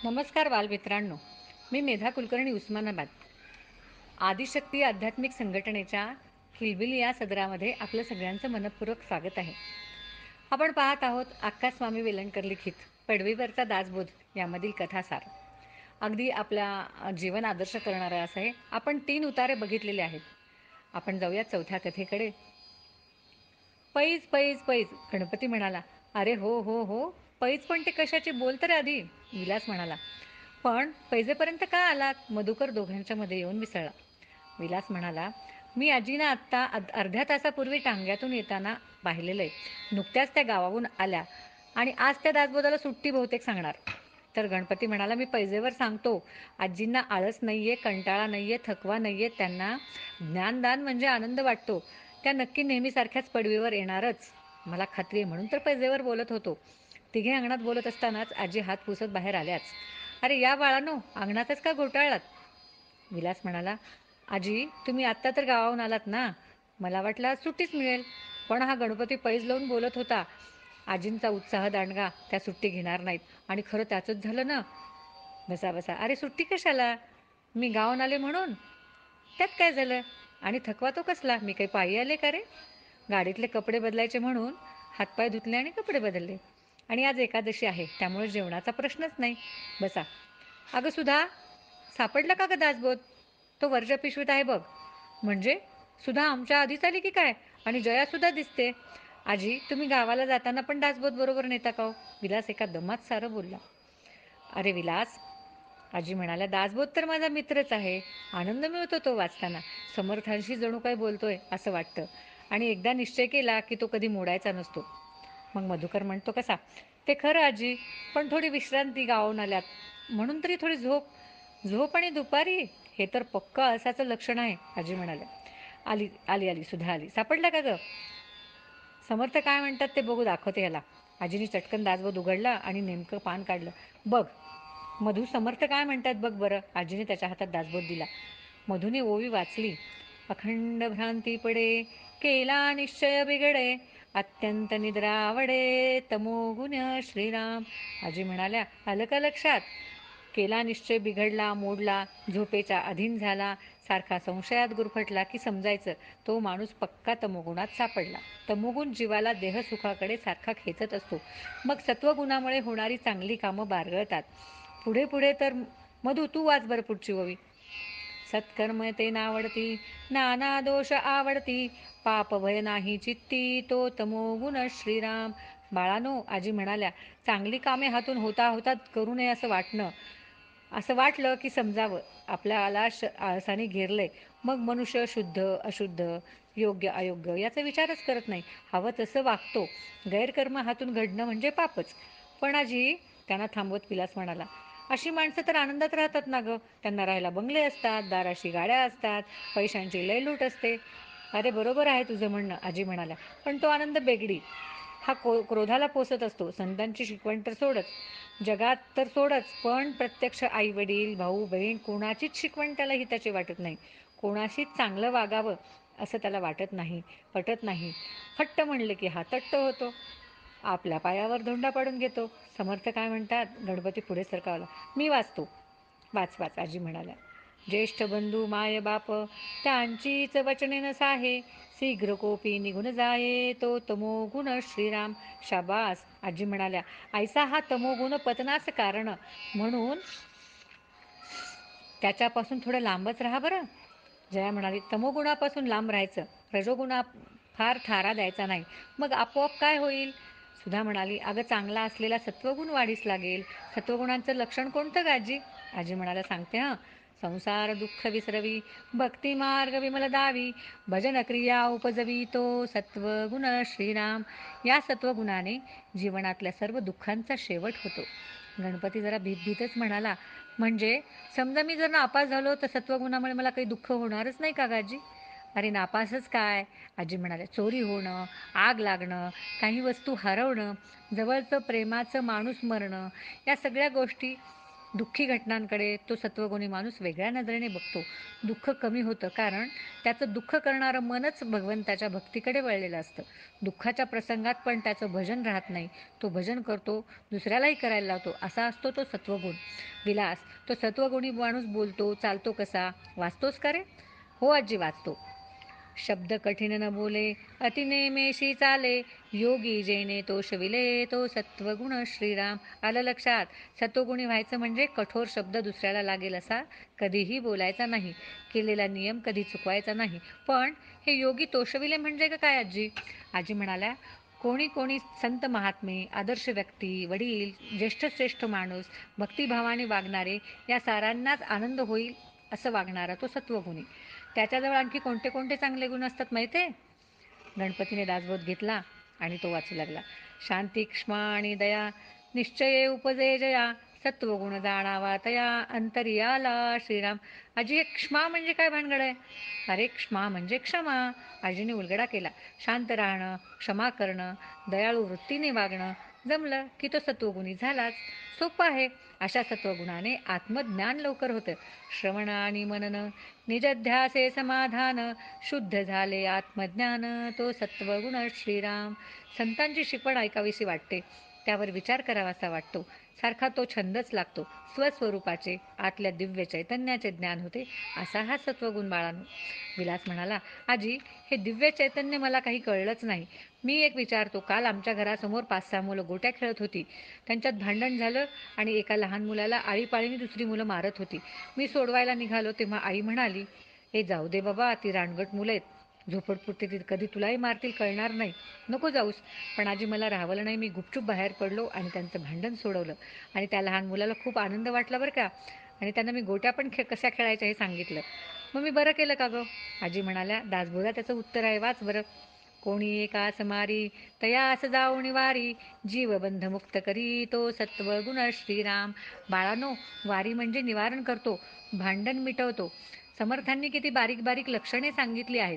नमस्कार बालमित्रांनो. मी मेधा कुलकर्णी, उस्मानाबाद. आदिशक्ती आध्यात्मिक संघटनेच्या किलबिल या सदरामध्ये आपलं सगळ्यांचं मनपूर्वक स्वागत आहे. आपण पाहत आहोत अक्कास्वामी वेलणकर लिखित पडवीवरचा दासबोध यामधील कथासार. अगदी आपला जीवन आदर्श करणारं असं आहे. आपण 3 उतारे बघितलेले आहेत. आपण जाऊया चौथ्या कथेकडे. पैज पैज पैज, गणपती म्हणाला. अरे हो हो हो, पैज पण ते कशाचे, बोल तर आधी. विलास म्हणाला. पण पैजेपर्यंत का आलात? मधुकर दोघांच्या मध्ये येऊन मिसळला. विलास म्हणाला, मी आजीना आत्ता अर्ध्या तासापूर्वी टांग्यातून येताना पाहिलेलं आहे. नुकत्याच त्या गावाहून आल्या आणि आज त्या दासबोधाला सुट्टी बहुतेक सांगणार. तर गणपती म्हणाला, मी पैजेवर सांगतो, आजींना आळस नाहीये, कंटाळा नाहीये, थकवा नाहीये. त्यांना ज्ञानदान म्हणजे आनंद वाटतो. त्या नक्की नेहमीसारख्याच पडवीवर येणारच, मला खात्री आहे. म्हणून तर पैजेवर बोलत होतो. तिघे अंगणात बोलत असतानाच आजी हात पुसत बाहेर आल्याच. अरे या बाळांनो, अंगणातच का घोटाळलात? विलास म्हणाला, आजी तुम्ही आत्ता तर गावाहून आलात ना, मला वाटलं आज सुट्टीच मिळेल. पण हा गणपती पैज लावून बोलत होता. आजींचा उत्साह दांडगा, त्या सुट्टी घेणार नाहीत. आणि खरं त्याचंच झालं ना. बसा बसा. अरे सुट्टी कशाला? मी गावाहून आले म्हणून. त्यात काय झालं? आणि थकवा तो कसला? मी काही पायी आले का रे? गाडीतले कपडे बदलायचे म्हणून हातपाय धुतले आणि कपडे बदलले. आणि आज एकादशी आहे, त्यामुळे जेवणाचा प्रश्नच नाही. बसा. अगं सुधा, सापडला का ग दासबोध? तो वरच्या पिशवीत आहे बघ. म्हणजे सुधा आमच्या आधीच आली की काय? आणि जया सुद्धा दिसते. आजी तुम्ही गावाला जाताना पण दासबोध बरोबर नेता का हो? विलास एका दमात सारं बोलला. अरे विलास, आजी म्हणाल्या, दासबोध तर माझा मित्रच आहे. आनंद मिळतो तो वाचताना. समर्थांशी जणू काय बोलतोय असं वाटतं. आणि एकदा निश्चय केला की तो कधी मोडायचा नसतो. मग मधुकर म्हणतो, कसा? ते खरं आजी, पण थोडी विश्रांती गावाहून आल्यात म्हणून तरी थोडी झोप. झोप आणि दुपारी, हे तर पक्का असाचं लक्षण आहे, आजी म्हणाल्या. आली आली आली सुद्धा आली. सापडला का ग? समर्थ काय म्हणतात ते बघू, दाखवते याला. आजीने चटकन दासबोध उघडला आणि नेमकं पान काढलं. बघ मधू, समर्थ काय म्हणतात बघ बरं. आजीने त्याच्या हातात दासबोध दिला. मधूने ओवी वाचली. अखंड भ्रांती पडे, केला निश्चय बिघडे, अत्यंत निद्रा आवडे, तमोगुण श्रीराम. आजी म्हणाल्या, आलं का लक्षात? केला निश्चय बिघडला, मोडला, झोपेचा अधीन झाला, सारखा संशयात गुरफटला की समजायचं तो माणूस पक्का तमोगुणात सापडला. तमोगुण जीवाला देहसुखाकडे सारखा खेचत असतो. मग सत्वगुणामुळे होणारी चांगली कामं बारगळतात. पुढे पुढे तर मधू तू वाच बरं पुढची ओवी. सत्कर्म ते नावडती, नाना दोष आवडती, पाप भय नाही चित्ती, तो तमोगुण श्रीराम. बाळानो, आजी म्हणाल्या, चांगली कामे हातून होता होता करू नये असं वाटलं की समजावं आपल्याला आळसाने घेरलंय. मग मनुष्य शुद्ध अशुद्ध, योग्य अयोग्य याचा विचारच करत नाही. हवं तसं वागतो. गैरकर्म हातून घडणं म्हणजे पापच. पण आजी, त्यांना थांबवत विलास म्हणाला, अशी माणसं तर आनंदात राहतात ना गं. त्यांना राहायला बंगले असतात, दाराशी गाड्या असतात, पैशांची लयलूट असते. अरे बरोबर आहे तुझं म्हणणं, आजी म्हणाल्या. पण तो आनंद बेगडी. हा क्रोधाला पोसत असतो. संतांची शिकवण तर सोडच, जगात तर सोडच, पण प्रत्यक्ष आई वडील भाऊ बहीण कोणाचीच शिकवण त्याला हिताची वाटत नाही. कोणाशीच चांगलं वागावं असं त्याला वाटत नाही, पटत नाही. फट्ट म्हणले की हा तट्ट होतो, आपल्या पायावर धोंडा पाडून घेतो. समर्थ काय म्हणतात? गणपती पुढे सरकावला. मी वाचतो. वाच वाच, आजी म्हणाल्या. ज्येष्ठ बंधू माय बाप, त्यांचीच वचने नसाहे, शीघ्र कोपी निघून जाये, तो तमोगुण श्रीराम. शाबास, आजी म्हणाल्या. ऐसा हा तमोगुण पतनाच कारण, म्हणून त्याच्यापासून थोडं लांबच राहा बरं. जया म्हणाली, तमोगुणापासून लांब राहायचं, रजोगुणा फार थारा द्यायचा नाही, मग आपोआप काय होईल? सुधा म्हणाली, अगं चांगला असलेला सत्वगुण वाढीस लागेल. सत्वगुणांचं लक्षण कोणतं गाजी? आजी म्हणाल्या, सांगते हां. संसार दुःख विसरवी, भक्ती मार्ग विमल दावी, भजन क्रिया उपजवी, तो सत्वगुण श्रीराम. या सत्वगुणाने जीवनातल्या सर्व दुःखांचा शेवट होतो. गणपती जरा भीतच म्हणाला, म्हणजे समजा मी जर नापास झालो तर सत्वगुणामुळे मला काही दुःख होणारच नाही का गाजी? अरे नापासच काय, आजी म्हणाल्या. चोरी होणं, आग लागणं, काही वस्तू हरवणं, जवळचं प्रेमाचं माणूस मरणं, या सगळ्या गोष्टी दुःखी घटनांकडे तो सत्वगुणी माणूस वेगळ्या नजरेने बघतो. दुःख कमी होतं, कारण त्याचं दुःख करणारं मनच भगवंताच्या भक्तीकडे वळलेलं असतं. दुःखाच्या प्रसंगात पण त्याचं भजन राहत नाही. तो भजन करतो, दुसऱ्यालाही करायला लावतो. असा असतो तो सत्वगुण. विलास, तो सत्वगुणी माणूस बोलतो, चालतो कसा? वाचतोस का रे? हो आजी, वाचतो. शब्द कठीण न बोले, अति नेमेशी चाले, योगी जेने तो शविले, तो सत्वगुण श्रीराम. आलं लक्षात? सत्वगुणी व्हायचं म्हणजे कठोर शब्द दुसऱ्याला लागेल असा कधीही बोलायचा नाही, केलेला नियम कधी चुकवायचा नाही. पण हे योगी तोषविले म्हणजे का काय आजी? आजी म्हणाल्या, कोणी कोणी संत महात्मे, आदर्श व्यक्ती, वडील, ज्येष्ठ श्रेष्ठ माणूस, भक्तिभावाने वागणारे, या सारांनाच आनंद होईल असं वागणारा तो सत्वगुणी. त्याच्याजवळ आणखी कोणते कोणते चांगले गुण असतात माहिती आहे? गणपतीने दासबोध घेतला आणि तो वाचू लागला. शांती, क्षमा आणि दया, निश्चये उपजे जया, सत्वगुण जाणावा तया, अंतर्याला श्रीराम. आजी, हे क्षमा म्हणजे काय भानगड आहे? अरे, क्षमा म्हणजे क्षमा. आजीने उलगडा केला. शांत राहणं, क्षमा करणं, दयाळू वृत्तीने वागणं, जमलं की तो सत्वगुणी झालाच. सोपं आहे. अशा सत्वगुणाने आत्मज्ञान लवकर होतं. श्रवण आणि मनन, निजध्यासे समाधान, शुद्ध झाले आत्मज्ञान, तो सत्वगुण श्रीराम. संतांची शिकवण ऐकावीशी वाटते, त्यावर विचार करावासा वाटतो. सारखा तो छंदच लागतो. स्वस्वरूपाचे, आतल्या दिव्य चैतन्याचे ज्ञान होते. असा हा सत्वगुण बाळानो. विलास म्हणाला, आजी, हे दिव्य चैतन्य मला काही कळलंच नाही. मी एक विचारतो. काल आमच्या घरासमोर 5-6 मुलं गोट्या खेळत होती. त्यांच्यात भांडण झालं आणि एका लहान मुलाला आळीपाळीने दुसरी मुलं मारत होती. मी सोडवायला निघालो तेव्हा आई म्हणाली, ए जाऊ दे बाबा, ती रानगट मुलं आहेत. झोपडपुट्टी कधी तुलाही मारतील, कळणार नाही. नको जाऊस. पण आजी, मला राहावलं नाही. मी गुपचूप बाहेर पडलो आणि त्यांचं भांडण सोडवलं. आणि त्या लहान मुलाला खूप आनंद वाटला बरं का. आणि त्यांना मी गोट्या पण कशा खेळायच्या हे सांगितलं. मग मी बरं केलं का गं? आजी म्हणाल्या, दासबोधा त्याचं उत्तर आहे, वाच बरं. कोणी एकास मारी, तयास जाऊन वारी, जीवबंध मुक्त करी, तो सत्वगुण श्रीराम. बाळानो, वारी म्हणजे निवारण करतो, भांडण मिटवतो. समर्थांनी किती बारीक बारीक लक्षणे सांगितली आहेत.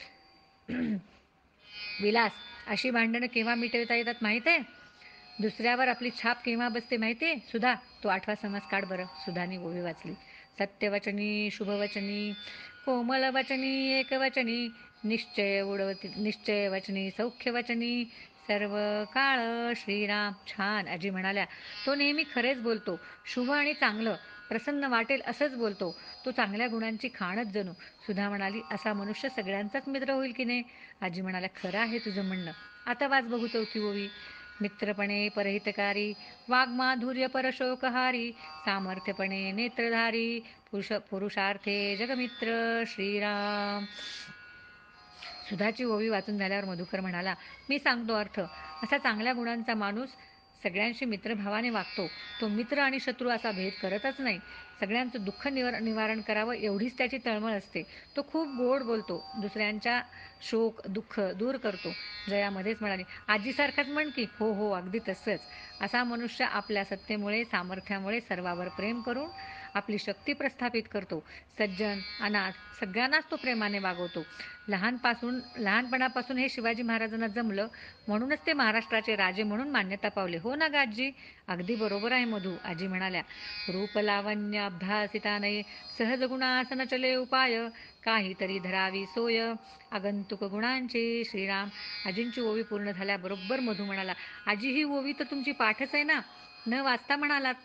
विलास, अशी भांडणं केव्हा मिटवता येतात माहीत आहे? दुसऱ्यावर आपली छाप केव्हा बसते माहिती आहे? सुधा, तो 8वा समास काढ बरं. सुधाने ओवी वाचली. सत्यवचनी, शुभवचनी, कोमलवचनी, एकवचनी, निश्चय वचनी, सौख्यवचनी, सर्व काळ श्रीराम. छान. आजी म्हणाल्या, तो नेहमी खरेच बोलतो. शुभ आणि चांगलं, प्रसन्न वाटेल असंच बोलतो. तो चांगल्या गुणांची खाणच जणू. सुधा म्हणाली, असा मनुष्य सगळ्यांचाच मित्र होईल की नाही? आजी म्हणाल्या, खरं आहे तुझं म्हणणं. आता वाच बघू 4थी ओवी. मित्रपणे परहितकारी, वाग्माधुर्य परशोकहारी, सामर्थ्यपणे नेत्रधारी, पुरुषार्थे जगमित्र श्रीराम. सुधाची ओवी वाचून झाल्यावर मधुकर म्हणाला, मी सांगतो अर्थ. असा चांगल्या गुणांचा माणूस सगळ्यांशी मित्रभावाने वागतो. तो मित्र आणि शत्रू असा भेद करतच नाही. सगळ्यांचं दुःख निवारण करावं एवढीच त्याची तळमळ असते. तो खूप गोड बोलतो, दुसऱ्यांच्या शोक दुःख दूर करतो. जया मध्येच म्हणाली, आजीसारखाच म्हण की. हो हो, अगदी तसंच. असा मनुष्य आपल्या सत्तेमुळे, सामर्थ्यामुळे सर्वावर प्रेम करून आपली शक्ती प्रस्थापित करतो. सज्जन, अनाथ सगळ्यांनाच तो प्रेमाने वागवतो. लहानपणापासून हे शिवाजी महाराजांना जमलं, म्हणूनच ते महाराष्ट्राचे राजे म्हणून मान्यता पावले. हो ना ग आजी? अगदी बरोबर आहे मधू. आजी म्हणाल्या, रूप लावण्य अभ्यासिता नये, सहज गुणासन चले उपाय, काहीतरी धरावी सोय, आगंतुक गुणांची श्रीराम. आजींची ओवी पूर्ण झाल्याबरोबर मधू म्हणाला, आजी, ही ओवी तर तुमची पाठच आहे ना, न वाचता म्हणालात.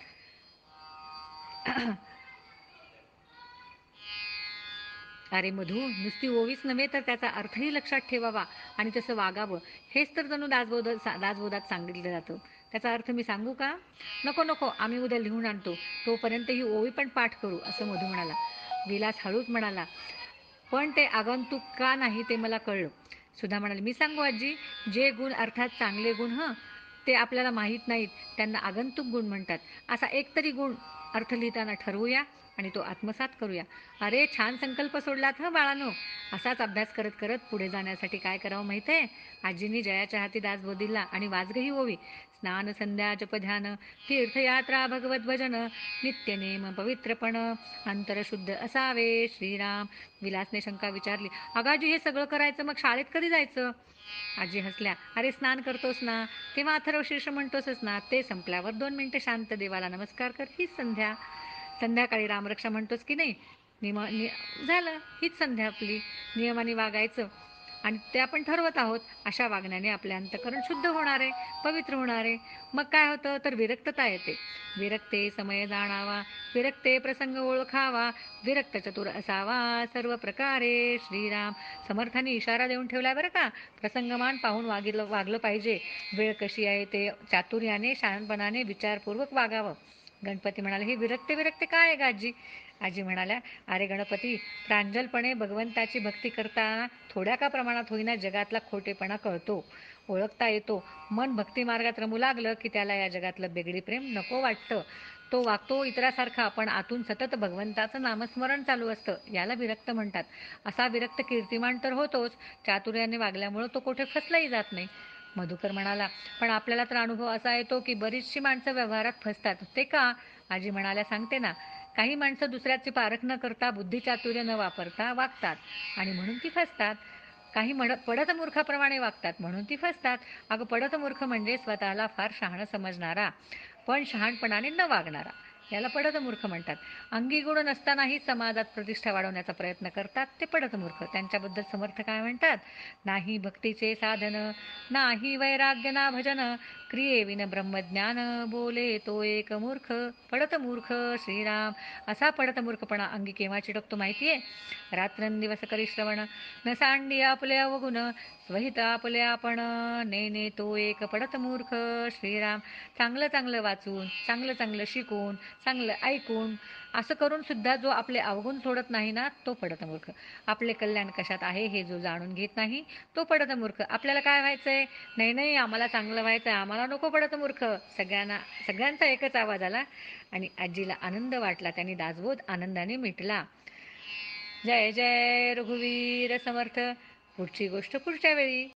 अरे मधू, नुसती ओवीच नव्हे तर त्याचा अर्थही लक्षात ठेवावा आणि तसं वागावं, हेच तर जणू दासबोधात सांगितलं जातं. त्याचा अर्थ मी सांगू का? नको नको, आम्ही उद्या लिहून आणतो. तोपर्यंत ही ओवी पण पाठ करू, असं मधू म्हणाला. विलास हळूच म्हणाला, पण ते आगंतुक का नाही ते मला कळलं. सुधा म्हणाली, मी सांगू आजी? जे गुण अर्थात चांगले गुण ते आपल्याला माहीत नाहीत, त्यांना आगंतुक गुण म्हणतात. असा एकतरी गुण अर्थ लिहिताना ठरवूया आणि तो आत्मसात करूया. अरे, छान संकल्प सोडलात बाळानो. असाच अभ्यास करत करत पुढे जाण्यासाठी काय करावं माहिती आहे? आजींनी जयाच्या हाती दासबोध दिला आणि वाजगही ओवी. स्नान संध्या जप ध्यान तीर्थयात्रा भगवत भजन नित्यनेम पवित्रपण अंतर शुद्ध असावे श्रीराम. विलासने शंका विचारली, अगाजी हे सगळं करायचं मग शाळेत कधी जायचं? आजी हसल्या, अरे स्नान करतोस ना तेव्हा अथर्व शीर्ष म्हणतोसच ना, ते संपल्यावर 2 मिनिटं शांत देवाला नमस्कार कर, हीच संध्या. संध्याकाळी रामरक्षा म्हणतोस की नाही, झालं, हीच संध्या आपली. नियमाने वागायचं आणि ते आपण ठरवत आहोत. अशा वागण्याने आपले अंतःकरण शुद्ध होणार आहे, पवित्र होणार आहे. मग काय होतं तर विरक्तता येते. विरक्ते समय जाणावा, विरक्ते प्रसंग ओळखावा, विरक्त चतुर असावा सर्व प्रकारे श्रीराम. समर्थांनी इशारा देऊन ठेवलाय बरं का, प्रसंगमान पाहून वागलं पाहिजे. वेळ कशी आहे ते चातुर्याने शहाणपणाने विचारपूर्वक वागावं. गणपती म्हणाले, ही विरक्ते विरक्ते काय आहे गाजी? आजी म्हणाल्या, अरे गणपती, प्रांजलपणे भगवंताची भक्ती करताना थोड्या का प्रमाणात होईना जगातला खोटेपणा कळतो, ओळखता येतो. मन भक्ती मार्गात रमू लागलं की त्याला या जगातलं बेगडी प्रेम नको वाटतं. तो वागतो इतरासारखा, पण आतून सतत भगवंताचं नामस्मरण चालू असतं. याला विरक्त म्हणतात. असा विरक्त कीर्तिमान तर होतोच. चातुर्याने वागल्यामुळं तो कुठे फसलाही जात नाही. मधुकर म्हणाला, पण आपल्याला तर अनुभव असा येतो की बरीचशी माणसं व्यवहारात फसतात. ते का? आजी म्हणाल्या, सांगते ना. काही माणसं दुसऱ्याची पारख न करता, बुद्धिचातुर्य न वापरता वागतात आणि म्हणून ती फसतात. काही पडत मूर्खाप्रमाणे वागतात म्हणून ती फसतात. अगं, पडत मूर्ख म्हणजे स्वतःला फार शहाणं समजणारा पण शहाणपणाने न वागणारा, याला पडत मूर्ख म्हणतात. अंगी गुण नसतानाही समाजात प्रतिष्ठा वाढवण्याचा प्रयत्न करतात ते पडत मूर्ख. त्यांच्याबद्दल समर्थ काय म्हणतात? नाही भक्तीचे साधन, नाही वैराग्य ना भजन, क्रियेविन ब्रह्मज्ञान, बोले तो एक मूर्ख. पडत मूर्ख श्रीराम. असा पडत मूर्खपणा अंगी केव्हा चिटकतो माहितीये? रात्रंदिवस करी श्रवण, न सांडी आपले अवगुण, स्वहित आपले आपण, नेने तो एक पडत मूर्ख श्रीराम. चांगलं चांगलं वाचून, चांगलं चांगलं शिकून, चांगलं ऐकून, असं करून सुद्धा जो आपले अवगुण सोडत नाही ना, तो पडत मूर्ख. आपले कल्याण कशात आहे हे जो जाणून घेत नाही, तो पडत मूर्ख. आपल्याला काय व्हायचंय? नाही नाही, आम्हाला चांगलं व्हायचंय, आम्हाला नको पडत मूर्ख. सगळ्यांचा एकच आवाज आला आणि आजीला आनंद वाटला. त्यांनी दासबोध आनंदाने मिटला. जय जय रघुवीर समर्थ. पुढची गोष्ट पुढच्या वेळी.